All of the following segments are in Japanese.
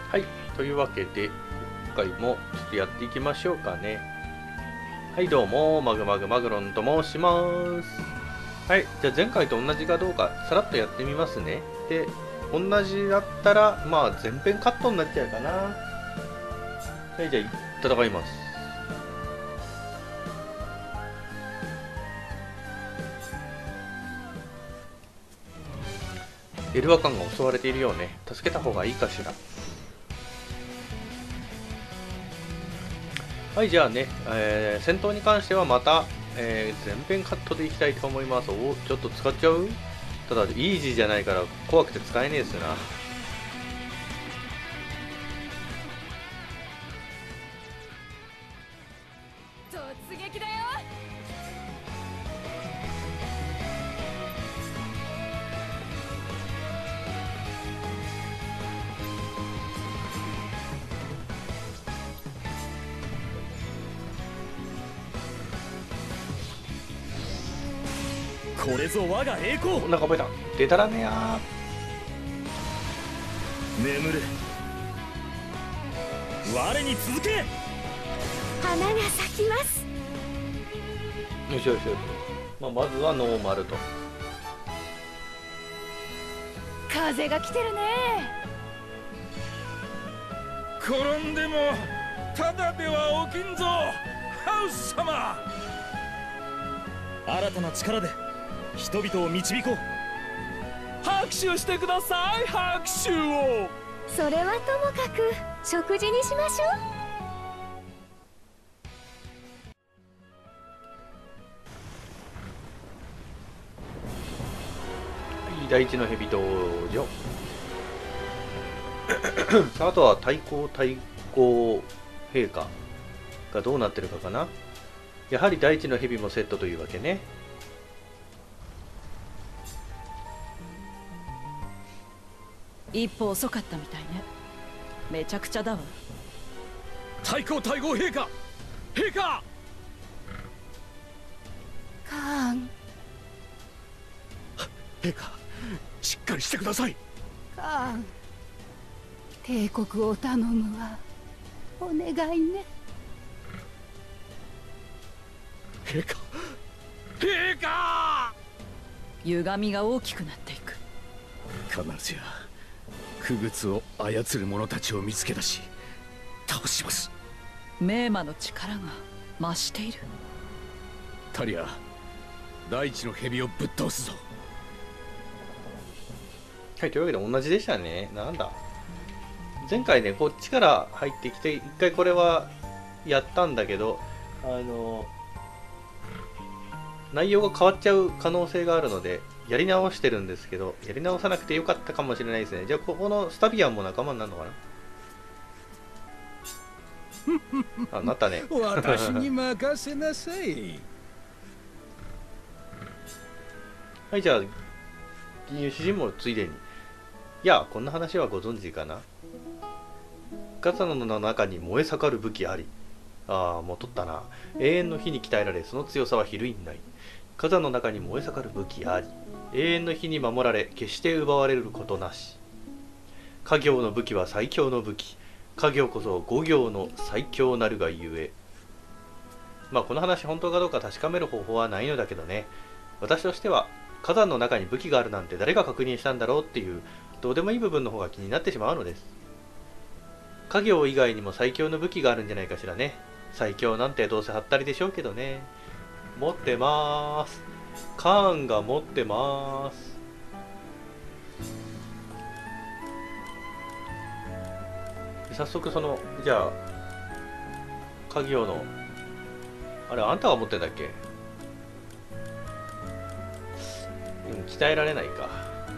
はい、というわけで今回もちょっとやっていきましょうかね。はい、どうもマグマグマグロンと申します。はい、じゃあ前回と同じかどうかさらっとやってみますね。で、同じだったらまあ全編カットになっちゃうかな。はい、じゃあ戦います。エルワカンが襲われているようね。助けた方がいいかしら。はい、じゃあね、戦闘に関してはまた、全編カットでいきたいと思います。お、ちょっと使っちゃう？ただ、イージーじゃないから怖くて使えねえですよな。 突撃だよ。 これぞ我が栄光。 お、なんか覚えた。でたらめや眠れ。我に続け。 花が咲きます。 ー。よしよしよし。まあ、まずはノーマルと。 風が来てるね。 転んでもただでは起きんぞ、ハウス様。新たな力で人々を導こう。拍手をしてください、拍手を。 それはともかく食事にしましょう。 はい、第一の蛇登場。さあ、あとは対抗陛下がどうなってるかかな。やはり第一の蛇もセットというわけね。 一歩遅かったみたいね。めちゃくちゃだわ。 太后太后陛下、陛下。 カーン、 陛下、しっかりしてください。 カーン、帝国を頼むわ。お願いね。 陛下、陛下。 歪みが大きくなっていく。 必ずや傀儡を操る者たちを見つけ出し倒します。 名馬の力が増している。 タリア、大地の蛇をぶっ倒すぞ。 はい、というわけで同じでしたね。なんだ。前回ね、こっちから入ってきて、一回これはやったんだけど、内容が変わっちゃう可能性があるので、やり直してるんですけど、やり直さなくてよかったかもしれないですね。じゃあ、ここのスタビアンも仲間になるのかな。あ、なったね。 私に任せなさい。 はい、じゃあ、金融詩人もついでに。いや、こんな話はご存知かな。ガザノの中に燃え盛る武器あり。ああ、もう取ったな。永遠の火に鍛えられ、その強さは比類にない。火山の中に燃え盛る武器あり。永遠の火に守られ、決して奪われることなし。家業の武器は最強の武器。家業こそ五行の最強なるがゆえ。まあこの話本当かどうか確かめる方法はないのだけどね。私としては火山の中に武器があるなんて誰が確認したんだろうっていうどうでもいい部分の方が気になってしまうのです。家業以外にも最強の武器があるんじゃないかしらね。最強なんてどうせはったりでしょうけどね。持ってまーす。カーンが持ってまーす。早速じゃあ家業のあれ、あんたが持ってんだっけ。鍛えられないか。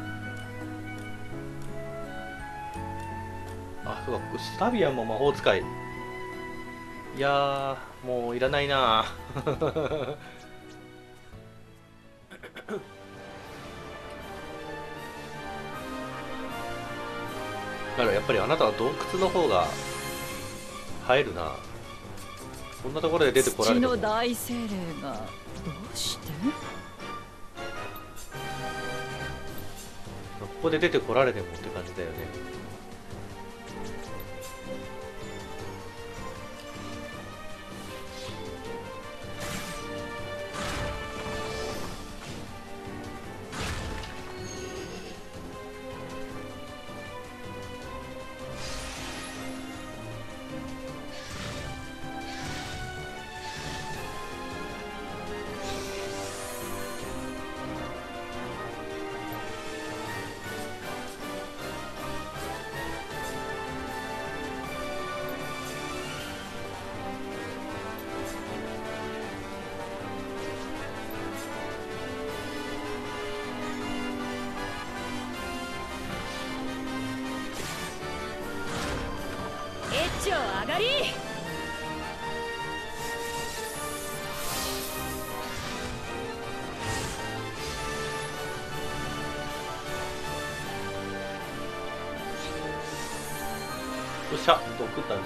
あ、そうか、スタビアンも魔法使い。いやー、もういらないなだからやっぱりあなたは洞窟の方が映えるな。こんなところで出てこられ土ても。 の大精霊がどうして？ ここで出てこられてもって感じだよね。 橋を上がり。 よっしゃ、毒ったね。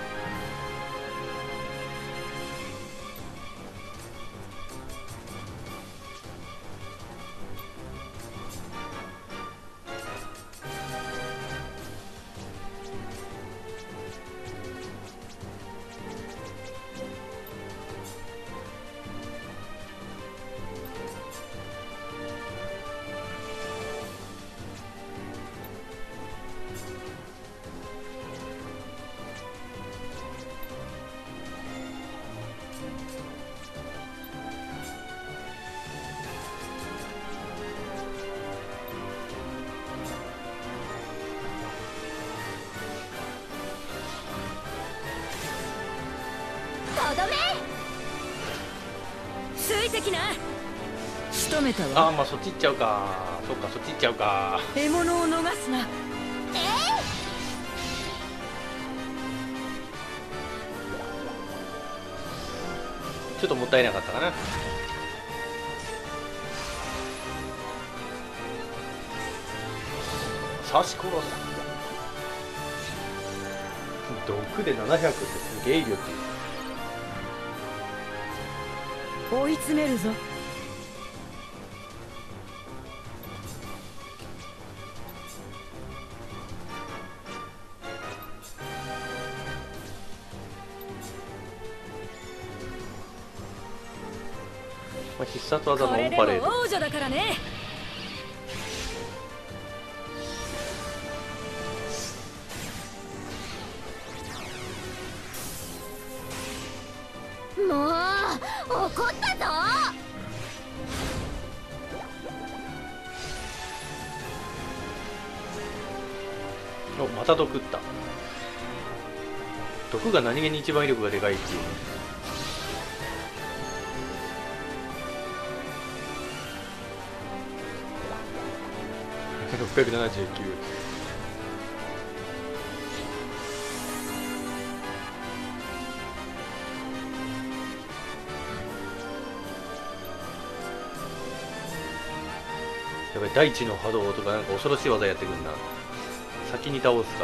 とどめ。 ついてきな。仕留めたわ。 ああ、まあそっち行っちゃうか。そっか、そっち行っちゃうか。 獲物を逃すな。 ちょっともったいなかったかな。刺し殺す。毒で700ってすげえ威力。 追い詰めるぞ。 まあ、必殺技のオこれでンパレード。 も王女だからね。 もう怒ったぞ。 お、また毒った。毒が何気に一番威力がでかいっていう。679。やばい、大地の波動とかなんか恐ろしい技やってくるな。先に倒すか。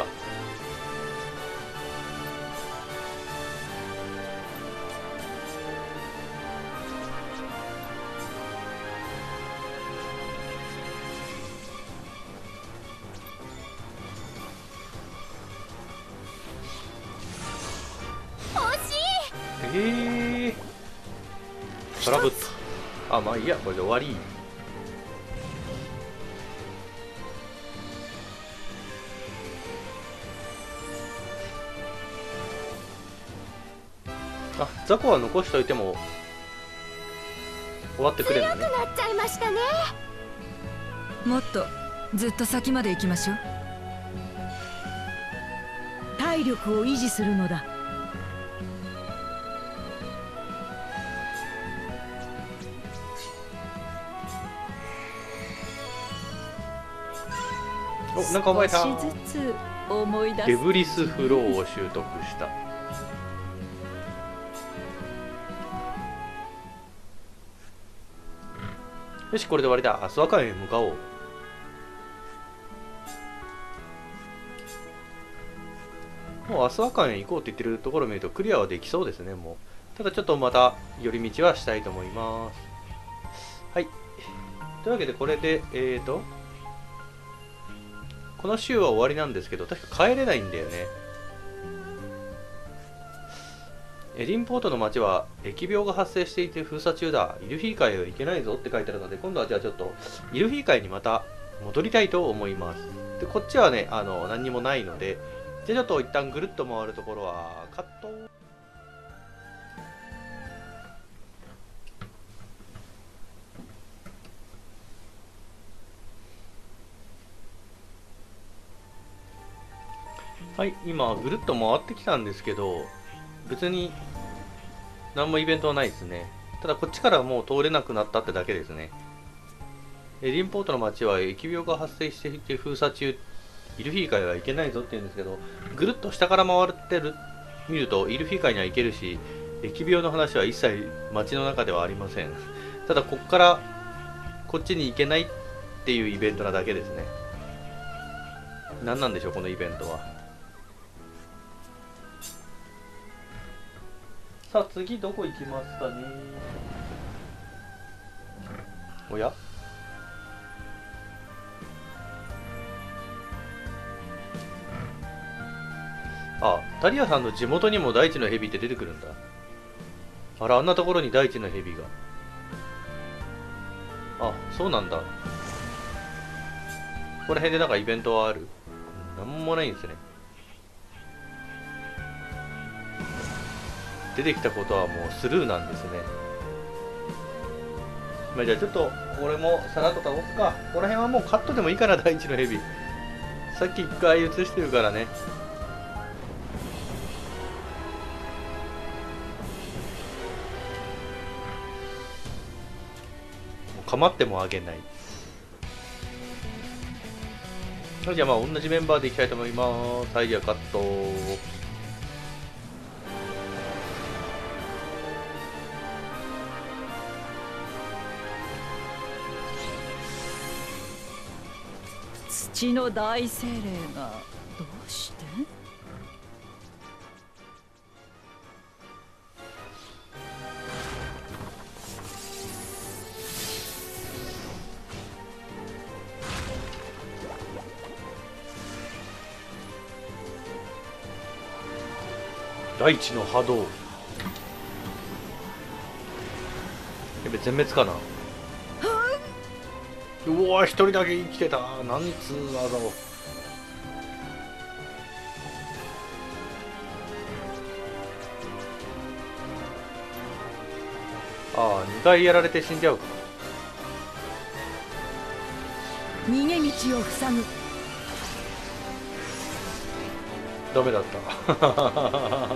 トラブった。あ、まあいいや、これで終わり。あ、雑魚は残しといても終わってくれるのね。 強くなっちゃいましたね。 もっとずっと先まで行きましょう。体力を維持するのだ。 お、なんか覚えた。 少しずつ思い出す。 デブリスフローを習得した。よし、これで終わりだ。アスワカンへ向かおう。もうアスワカンへ行こうって言ってるところを見るとクリアはできそうですね、もう。ただちょっとまた寄り道はしたいと思います。はい。というわけでこれで、この週は終わりなんですけど、確か帰れないんだよね。エディンポートの町は疫病が発生していて封鎖中だ。イルフィー海へは行けないぞって書いてあるので、今度はじゃあちょっとイルフィー海にまた戻りたいと思います。で、こっちはね、何にもないので、じゃあちょっと一旦ぐるっと回るところはカット。はい、今ぐるっと回ってきたんですけど、別に何もイベントはないですね。ただこっちからもう通れなくなったってだけですね。エディンポートの町は疫病が発生していて封鎖中。 イルフィー海は行けないぞって言うんですけど、ぐるっと下から回ってる見るとイルフィー海には行けるし、疫病の話は一切街の中ではありません。ただこっからこっちに行けないっていうイベントなだけですね。何なんでしょうこのイベントは。さあ次どこ行きますかね。おや、あ、ダリアさんの地元にも大地の蛇って出てくるんだ。あら、あんなところに大地の蛇が。あ、そうなんだ。ここら辺でなんかイベントはある？なんもないんですね。出てきたことはもうスルーなんですね。まあ、じゃあちょっとこれもさらっと倒すか。この辺はもうカットでもいいかな、大地の蛇。さっき一回映してるからね。構ってもあげない。じゃあまあ同じメンバーでいきたいと思います。アイディアカット。 土の大精霊がどうして？ 大地の波動。やべ、全滅かな。うわ、一人だけ生きてた。なんつう技を。ああ、2回やられて死んじゃうか。 逃げ道を塞ぐ。 ダメだった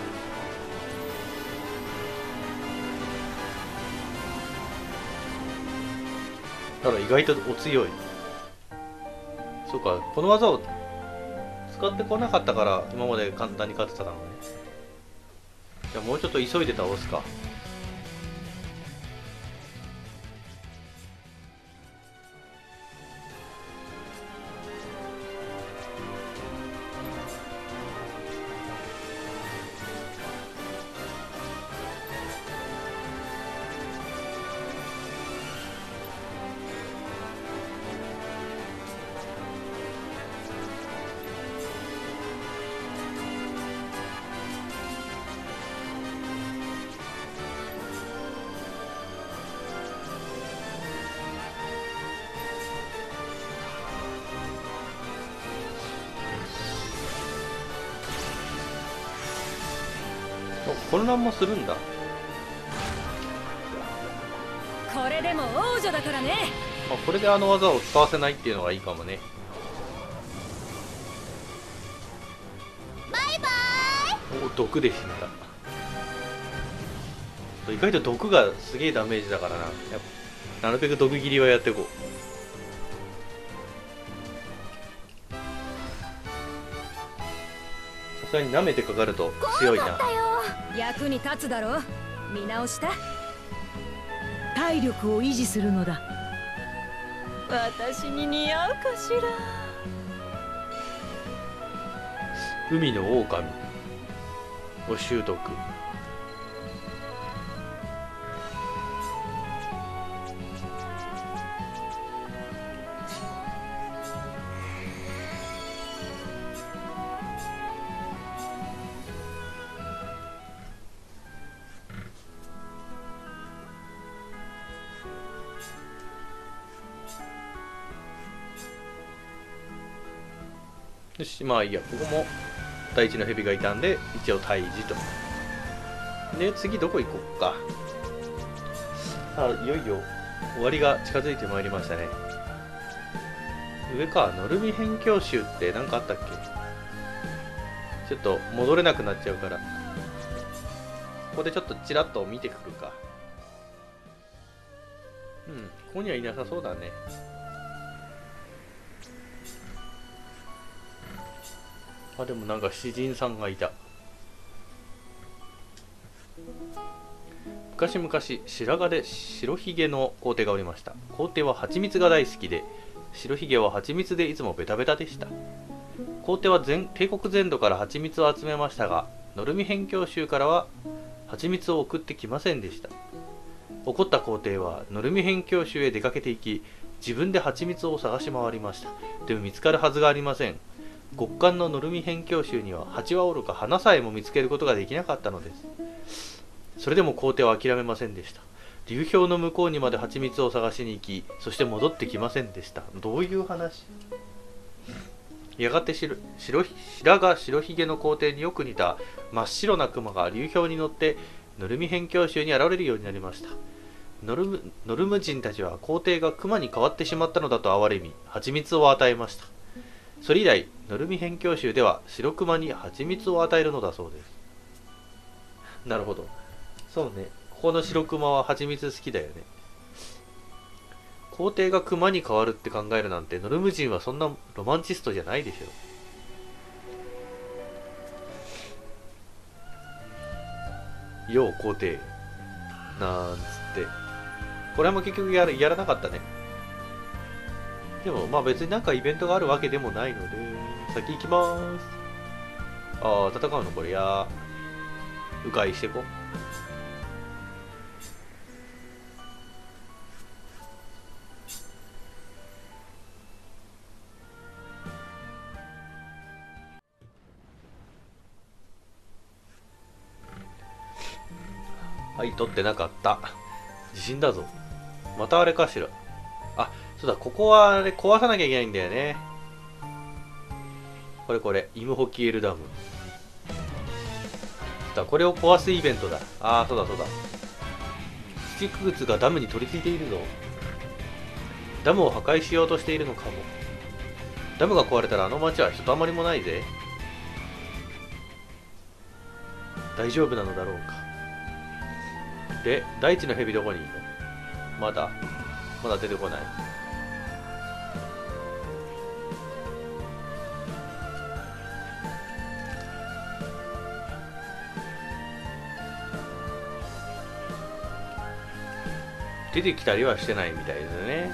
だから意外とお強い。そうか、この技を使ってこなかったから今まで簡単に勝ってたのね。じゃあもうちょっと急いで倒すか。混乱もするんだ。 これでも王女だからね。 これであの技を使わせないっていうのがいいかもね。 バイバお、毒で死んだ。意外と毒がすげえダメージだからな。なるべく毒斬りはやっていこう。さすがに舐めてかかると強いな。 役に立つだろ。見直した。 体力を維持するのだ。 私に似合うかしら。 海の狼を習得。よし、まあいいや、ここも大地の蛇がいたんで一応退治と。で次どこ行こうか。さあいよいよ終わりが近づいてまいりましたね。上か、ノルミ辺境集って何かあったっけ。ちょっと戻れなくなっちゃうから、ここでちょっとちらっと見てくるか。ここにはいなさそうだね。 あ、でもなんか詩人さんがいた。昔々白髪で白ひげの皇帝がおりました。皇帝は蜂蜜が大好きで、白ひげは蜂蜜でいつもベタベタでした。皇帝は帝国全土から蜂蜜を集めましたが、ノルミ辺境州からは蜂蜜を送ってきませんでした。怒った皇帝はノルミ辺境州へ出かけていき、自分で蜂蜜を探し回りました。でも見つかるはずがありません。極寒のノルミ辺境州には蜂はおろか花さえも見つけることができなかったのです。それでも皇帝は諦めませんでした。流氷の向こうにまで蜂蜜を探しに行き、そして戻ってきませんでした。どういう話？やがて白ひげの皇帝によく似た真っ白な熊が流氷に乗ってノルミ辺境州に現れるようになりました。ノルム人たちは皇帝が熊に変わってしまったのだと哀れみ、蜂蜜を与えました。それ以来、ノルミ辺境州では白熊に蜂蜜を与えるのだそうです。なるほど。そうね。ここの白熊は蜂蜜好きだよね。皇帝が熊に変わるって考えるなんて、ノルム人はそんなロマンチストじゃないでしょ。よう皇帝なんつって、これも結局やらなかったね。でもまあ別になんかイベントがあるわけでもないので、先行きまーす。ああ、戦うのこれ迂回してこ。はい、取ってなかった。地震だぞ。またあれかしら。あ、そうだ、ここはあれ壊さなきゃいけないんだよね。これ、イムホキエルダム。これを壊すイベントだ。ああ、そうだ。土窟がダムに取り付いているぞ。ダムを破壊しようとしているのかも。ダムが壊れたらあの町はひとたまりもないぜ。大丈夫なのだろうか。で、大地の蛇どこにいるの？まだ出てこない。出てきたりはしてないみたいですね。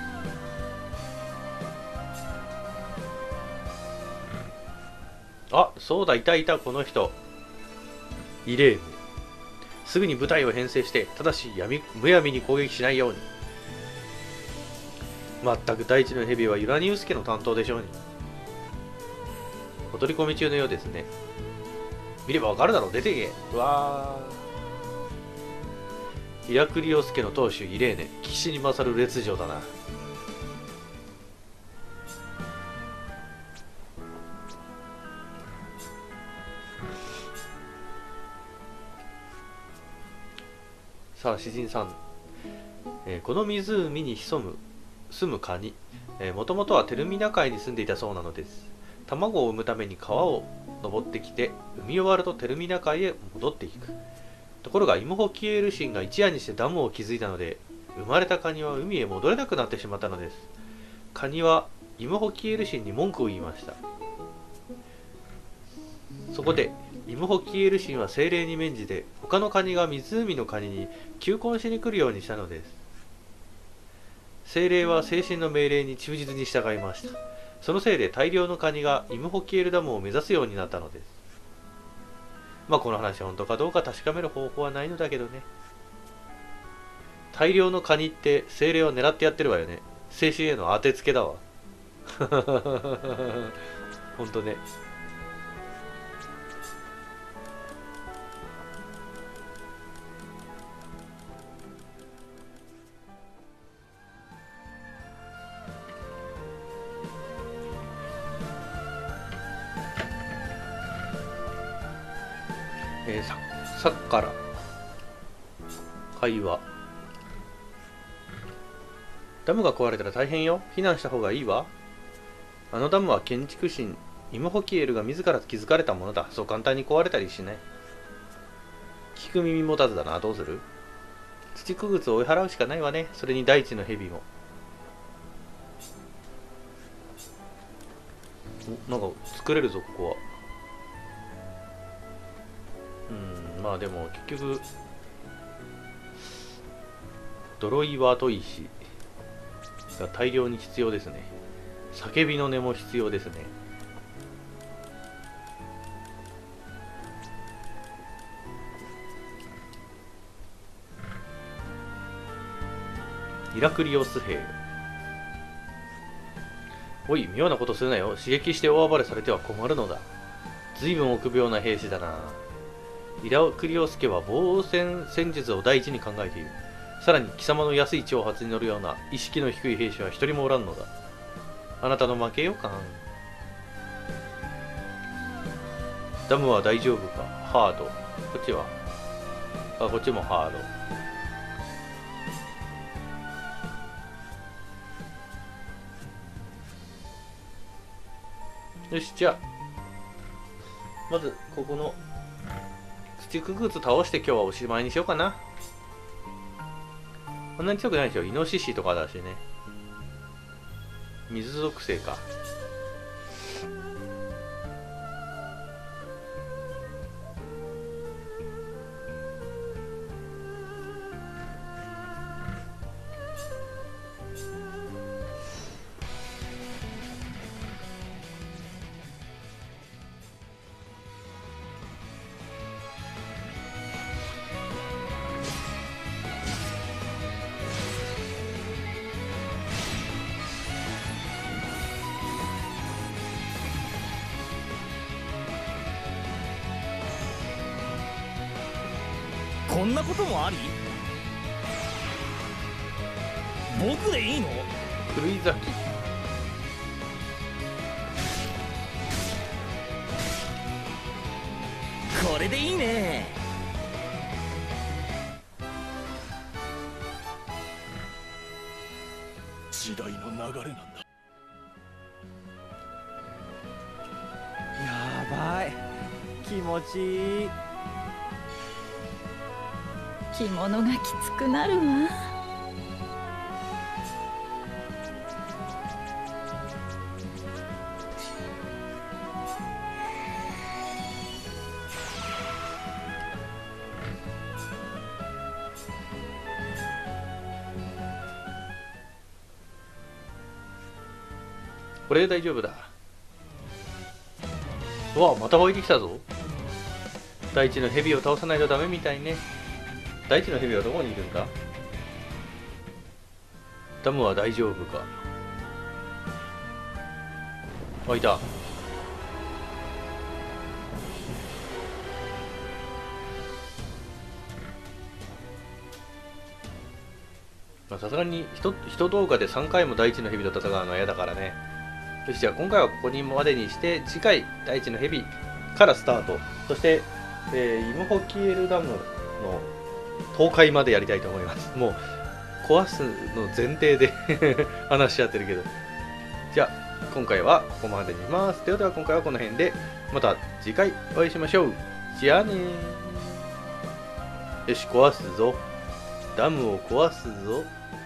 あ、そうだ、いたこの人。イレーヌ。すぐに部隊を編成して、ただしむやみに攻撃しないように。まったく大地の蛇はユラニウス家の担当でしょうに。お取り込み中のようですね。見ればわかるだろう、出てけ。うわー。イラクリオス家の当主イレーネ、騎士に勝る烈女だな。さあ、詩人さん。この湖に住むカニ、もともとはテルミナ海に住んでいたそうなのです。卵を産むために川を登ってきて、産み終わるとテルミナ海へ戻っていく。ところがイムホキエル神が一夜にしてダムを築いたので、生まれたカニは海へ戻れなくなってしまったのです。カニはイムホキエル神に文句を言いました。そこでイムホキエル神は精霊に免じて、他のカニが湖のカニに求婚しに来るようにしたのです。精霊は精神の命令に忠実に従いました。そのせいで大量のカニがイムホキエルダムを目指すようになったのです。まあこの話は本当かどうか確かめる方法はないのだけどね。大量のカニって精霊を狙ってやってるわよね。精神への当てつけだわ。ほんとね。さっから会話。ダムが壊れたら大変よ。避難した方がいいわ。あのダムは建築士イムホキエルが自ら築かれたものだ。そう簡単に壊れたりしない。聞く耳持たずだな。どうする？土くぐつを追い払うしかないわね。それに大地の蛇も。なんか作れるぞ、ここは。 まあでも結局泥岩と石が大量に必要ですね。叫びの音も必要ですね。イラクリオス兵。おい、妙なことするなよ。刺激して大暴れされては困るのだ。随分臆病な兵士だな。イラクリオス家は防戦戦術を第一に考えている。さらに貴様の安い挑発に乗るような意識の低い兵士は一人もおらんのだ。あなたの負けよかん。ダムは大丈夫か。ハード。こっちはこっちもハード。よし、じゃあまずここの土くぐつ倒して今日はおしまいにしようかな。こんなに強くないでしょ。イノシシとかだしね。水属性か。 こんなこともあり？僕でいいの？ 狂い咲き。 これでいいね。時代の流れなんだ。 やばい、気持ちいい。 着物がきつくなるわ。 これで大丈夫だ。うわ、また湧いてきたぞ。大地の蛇を倒さないとダメみたいね。大地の蛇はどこにいるんだ。ダムは大丈夫か。あ、いた。さすがに人動画で3回も大地の蛇と戦うのは嫌だからね。よし、じゃあ今回はここにまでにして、次回大地の蛇からスタート。そして、イムホキエルダムの倒壊までやりたいと思います。もう壊すの前提で話しちゃってるけど。じゃあ今回はここまでにします。では今回はこの辺で、また次回お会いしましょう。じゃあねー。よし、壊すぞ。ダムを壊すぞ。